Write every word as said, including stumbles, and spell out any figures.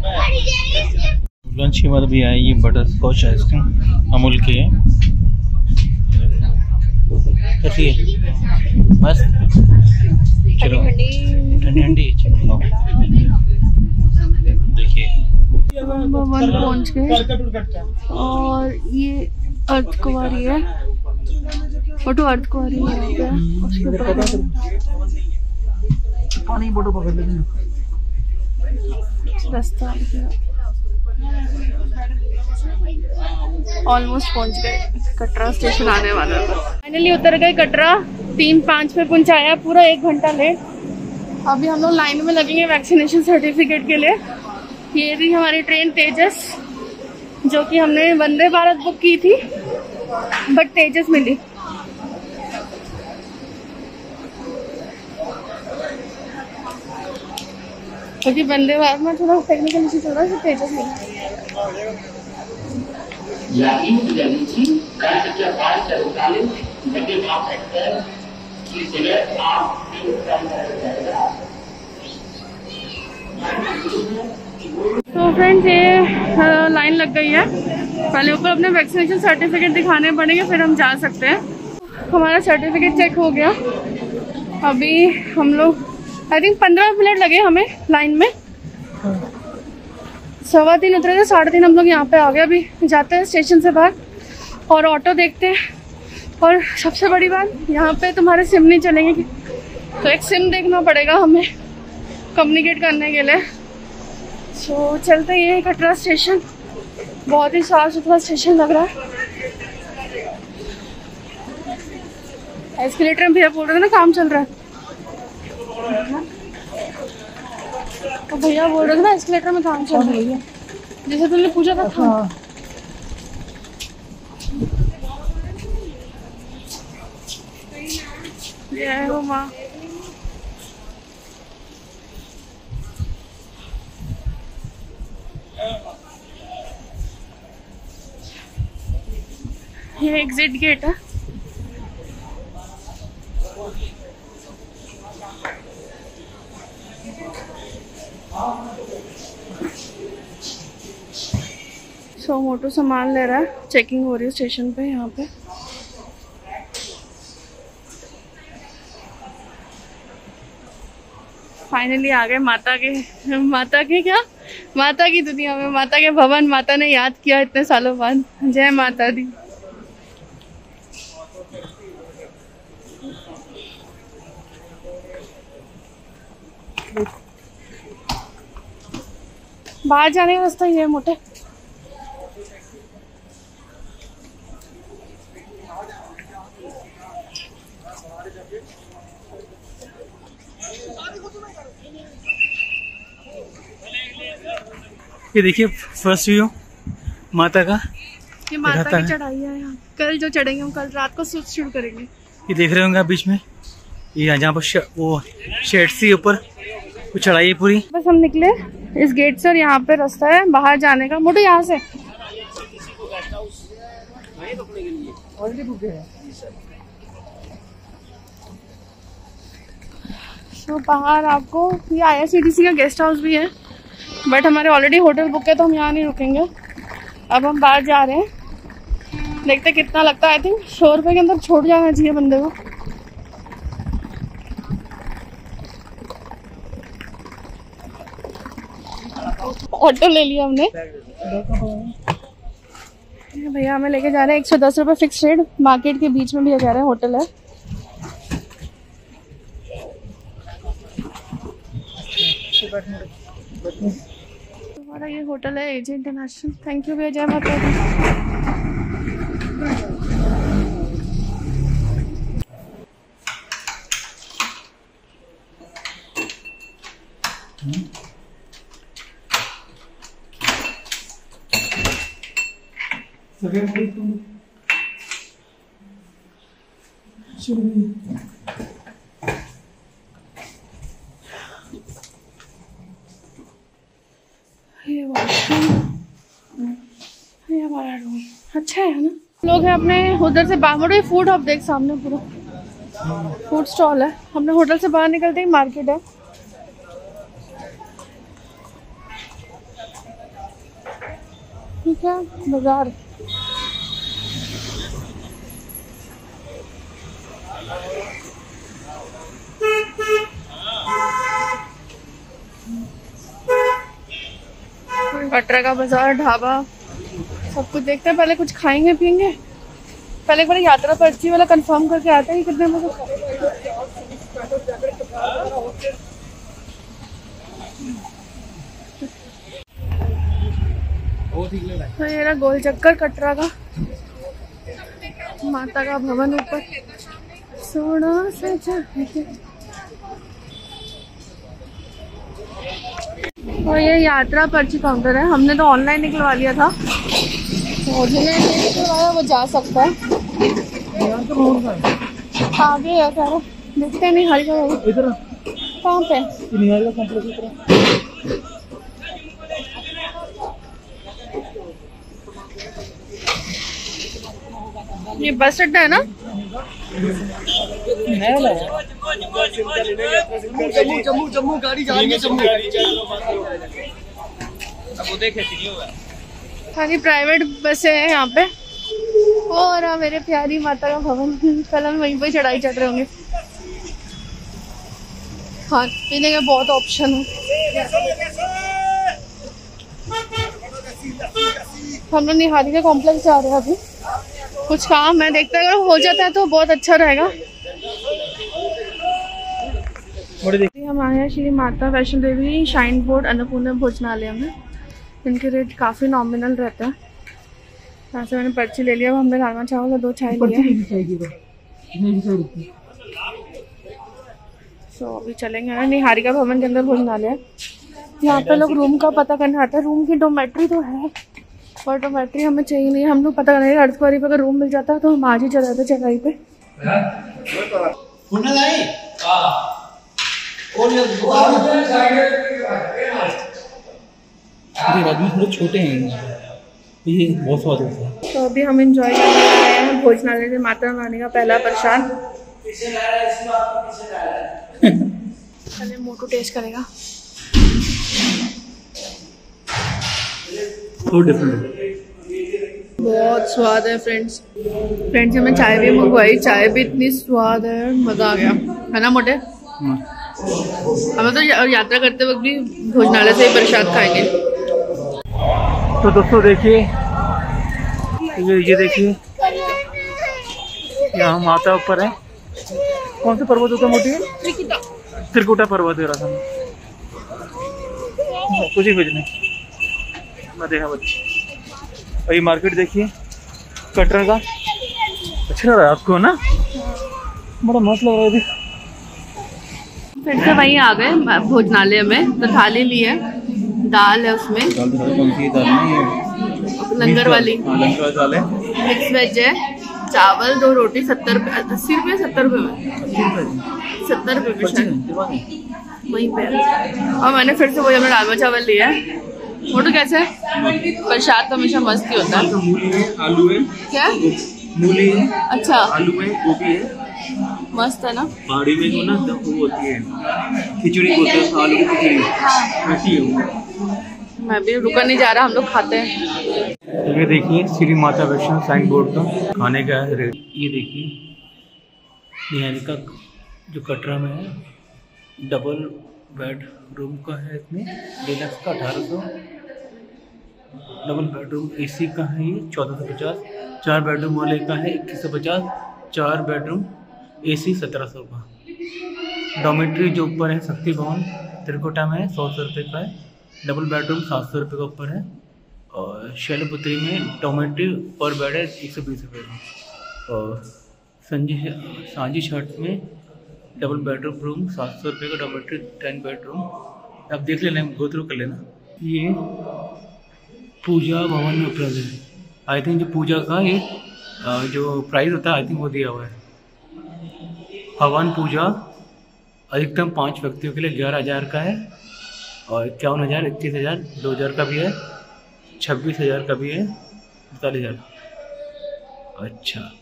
Lunch के बाद भी आई ये बटर स्कॉच आइसक्रीम अमूल की है। कैसी है? मस्त। चलो ठंडी ठंडी चलो देखिए भवन पहुंच गए और ये अर्थ कुंवारी है, फोटो अर्थ कुंवारी है उसके ऊपर पानी बोतल पकड़ लेंगे। रास्ता ऑलमोस्ट पहुंच गए, कटरा स्टेशन आने वाला है। फाइनली उतर गए कटरा, तीन पाँच पे पहुंचाया, पूरा एक घंटा लेट। अभी हम लोग लाइन में लगेंगे वैक्सीनेशन सर्टिफिकेट के लिए। ये थी हमारी ट्रेन तेजस, जो कि हमने वंदे भारत बुक की थी बट तेजस मिली। क्योंकि वंदे भारत में थोड़ा टेक्निकल इशू चल रहा है, तेजस मिली। तो फ्रेंड्स ये लाइन लग गई है, पहले ऊपर अपने वैक्सीनेशन सर्टिफिकेट दिखाने पड़ेंगे फिर हम जा सकते हैं। हमारा सर्टिफिकेट चेक हो गया। अभी हम लोग आई थिंक पंद्रह मिनट लगे हमें लाइन में। सवा तीन उतरे थे, साढ़े तीन हम लोग यहाँ पे आ गए। अभी जाते हैं स्टेशन से बाहर और ऑटो देखते हैं। और सबसे बड़ी बात, यहाँ पे तुम्हारे सिम नहीं चलेंगे, तो एक सिम देखना पड़ेगा हमें कम्युनिकेट करने के लिए। सो so, चलते हैं। कटरा स्टेशन बहुत ही साफ सुथरा स्टेशन लग रहा है। एस्केलेटर में भैया बोल रहे थे ना काम चल रहा है, तो भैया बोल रहे थे ना एस्केलेटर में काम चल रही है, जैसे तुमने पूछा था। हाँ। ये वो माँ ये एग्जिट गेट है। सो मोटो सामान ले रहा है, चेकिंग हो रही है स्टेशन पे। यहाँ पे फाइनली आ गए माता के माता के क्या माता की दुनिया में, माता के भवन। माता ने याद किया इतने सालों बाद। जय माता दी। बाहर जाने का रास्ता ये है मोटे। ये देखिए फर्स्ट व्यू माता का। ये माता की चढ़ाई है यहाँ। कल जो चढ़ेंगे हम कल रात को शुरू करेंगे। ये देख रहे होंगे आप बीच में, ये जहाँ पर वो शेड सी ऊपर वो चढ़ाई है पूरी। बस हम निकले इस गेट से और यहाँ पे रास्ता है बाहर जाने का। मोटू यहाँ से तो बाहर आपको ये I R C T C का गेस्ट हाउस भी है, बट हमारे ऑलरेडी होटल बुक है तो हम यहाँ नहीं रुकेंगे। अब हम बाहर जा रहे हैं, देखते कितना लगता है। आई थिंक सौ रुपये के अंदर छोड़ जाना चाहिए बंदे को। ऑटो ले लिया हमने। भैया हमें लेके जा रहे हैं, एक सौ दस रुपये फिक्स रेट। मार्केट के बीच में भैया कह रहे हैं होटल है। हमारा ये होटल है एजे इंटरनेशनल। थैंक यू भैया, जय माता दी। ये वॉशरूम, ये हमारा रूम अच्छा है ना। लोग हैं अपने उधर से बाहर। फूड हब देख सामने, पूरा फूड स्टॉल है। हमने होटल से बाहर निकलते ही मार्केट है। ठीक है बाजार। कटरा का बाजार, ढाबा, सब कुछ देखते हैं। पहले कुछ खाएंगे पियेंगे, पहले एक बार यात्रा पर्ची वाला कंफर्म करके आते हैं कितने में। तो ये रहा गोल चक्कर कटरा का, माता का भवन ऊपर सोना सजा है। और ये यात्रा पर्ची काउंटर है, हमने तो ऑनलाइन निकलवा लिया था, तो जिन्हें नहीं निकलवाया वो जा सकता है। आगे है कह रहा, देखते नहीं हर जगह। इधर कहाँ पे? ये बस अड्डा है ना? जम्मू जम्मू गाड़ी जा रही है, जम्मू खाली प्राइवेट बसें हैं यहाँ पे। और हाँ, मेरे प्यारी माता का भवन, कल हम वहीं पे चढ़ाई चढ़ रहे होंगे। खाने पीने के बहुत ऑप्शन है। हम लोग निहारिका कॉम्प्लेक्स जा रहे हैं अभी, कुछ काम है, देखते हैं अगर हो जाता है तो बहुत अच्छा रहेगा। हम आए हैं श्री माता वैष्णो देवी शाइन बोर्ड अन्नपूर्णा भोजनालय में। इनके रेट काफ़ी नॉमिनल रहते हैं। यहाँ से मैंने पर्ची ले लिया, अब हमने राजमा चावल और दो चाय लिया। सो अभी चलेंगे ना निहारिका भवन के अंदर भोजनालय। यहाँ पे लोग रूम का पता करने आते हैं। रूम की डोमेट्री तो है पर डोमेट्री हमें चाहिए नहीं, हम लोग पता करेंगे अर्धकुंवारी पे अगर रूम मिल जाता है तो हम आज ही चले जाते जगह पे। राजमा थोड़े छोटे हैं, ये बहुत स्वाद होता है। तो अभी हम इंजॉय करने आए हैं भोजनालय से माता रानी का पहला प्रसाद। पहले मोटू टेस्ट करेगा। तो डिफरेंट, बहुत स्वाद है फ्रेंड्स। फ्रेंड्स हमें चाय भी मंगवाई, चाय भी इतनी स्वाद है, मजा आ गया है ना मोटे। हमें तो या, यात्रा करते वक्त भी भोजनालय से ही प्रसाद खाएंगे। तो दोस्तों देखिए, ये ये देखिए यहाँ माता ऊपर है। कौन सा पर्वत होता है मोटी? त्रिकुटा पर्वत है। रहा कुछ ही कुछ नहीं, मैं देखा बच्चे। और ये मार्केट देखिए कटरा का, अच्छा लग रहा है आपको ना? बड़ा मस्त लग रहा है। फिर से वहीं आ गए भोजनालय में, तो थाली ली है, दाल है उसमें, लंगर वाली, मिक्स वेज है, चावल, दो रोटी, सत्तर रुपये, अस्सी रुपये सत्तर रुपये में, सत्तर रुपये में शायद वहीं पे। और मैंने फिर से वही हमने राजमा चावल लिया है। फोटो कैसे है? प्रसाद तो हमेशा मस्त ही होता है। आलू है, क्या मूली है, अच्छा आलू है, गोभी है, मस्त है ना। पहाड़ी में जो ना वो होती है खिचड़ी होती है, आलू की खिचड़ी ऐसी है वो। मैं भी रुका नहीं जा रहा, हम लोग खाते हैं। ये देखिए श्री माता वैष्णो साइन बोर्ड का खाने का है रेट। ये देखिए निहारिका जो कटरा में है, डबल बेड रूम का है, इसमें डिलक्स का अठारह सौ, डबल बेडरूम एसी का है ये चौदह सौ पचास, चार बेडरूम वाले का है इक्कीस सौ पचास, चार बेडरूम एसी सत्रह सौ का। डॉमेट्री जो ऊपर है शक्ति भवन त्रिकुटा में है, सौ सौ रुपये का है, डबल बेडरूम सात सौ रुपये का ऊपर है। और शैलपुत्री में डॉमेट्री पर बेड है एक सौ बीस रुपये का। और संजी सांझी छठ में डबल बेडरूम रूम सात सौ रुपये का, डॉमेट्री टेन बेडरूम। आप देख लेना, गो थ्रू कर लेना। ये पूजा भवन में उपलब्ध है। आई थिंक जो पूजा का ये जो प्राइस होता है आई थिंक वो दिया हुआ है। हवन पूजा अधिकतम पाँच व्यक्तियों के लिए ग्यारह हज़ार का है, और इक्यावन हज़ार, इक्कीस हज़ार, दो हज़ार का भी है, छब्बीस हज़ार का भी है, अड़तालीस हज़ार। अच्छा